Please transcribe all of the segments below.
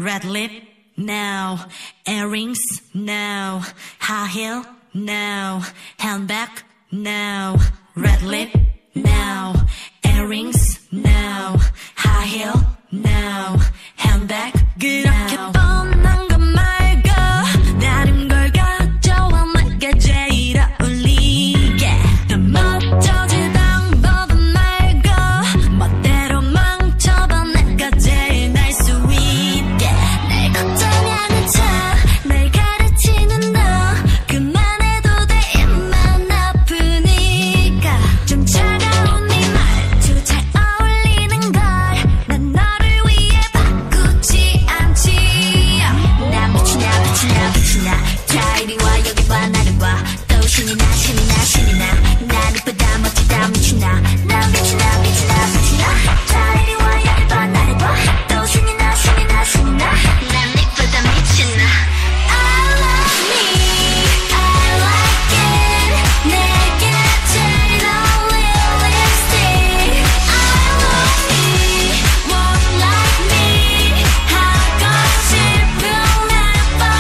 red lip, no. Earrings, no. High heel, no. Handbag, no. Red lip, no. Earrings, no. High heel, no. Handbag, 그렇게 뻔한 것 말고 다른 걸 가져와 내가 제일 어울리게 더 멋져질 방법은 말고 멋대로 망쳐봐 내가 제일 날 수 있게 날 걱정하는 척 날 가르치는 너 그만해도 돼 입만 아프니까 좀 차가운 네 말투 잘 어울리는 걸 난 너를 위해 바꾸지 않지 나 미치나 자 이리 와 여기 봐 나를 봐또 신이 나 난 이쁘다 멋지다 미치나 나 미치나 자 이리 와 여기 봐 나를 봐또 신이 나 난 이쁘다 미치나 I love me I like it 내게 제일 어울리는 립스틱 I love me won't like me 하고 싶은 래퍼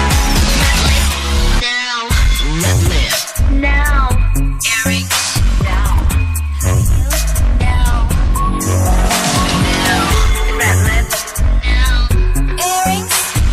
Red lip now earrings now red lip now earrings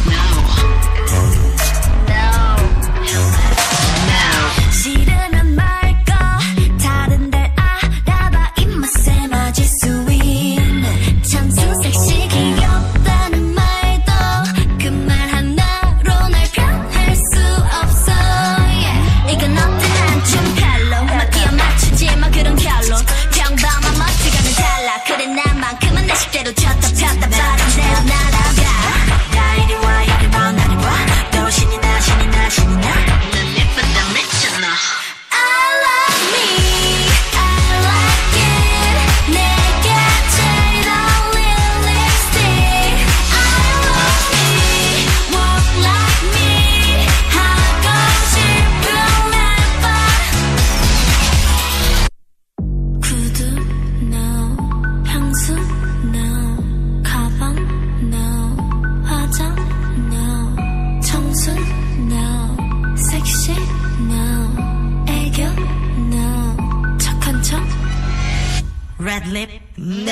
싫으면 말고 다른 데 알아봐 입맛에 맞을 수 있는 참수 섹시 귀엽다는 말도 그 말 하나로 날 변할 수 없어 이건 어때 난 좀 별로 막 끼어 맞추지 마 그런 결론 평범한 멋지가는 달라 그래 나만큼은 내 식대로 쳤다 폈다 바람대로 날아가 나 이리 와 여기 봐 나를 봐또 신이 나 난 예쁘다 미쳤나 I love me I like it 내게 제일 어울리는 립스틱 I love me won't like me 하고 싶은 래퍼 구두 no 향수 no 가방 no 화장 no 청순 no 섹시 no 애교 no 착한 척 red lip,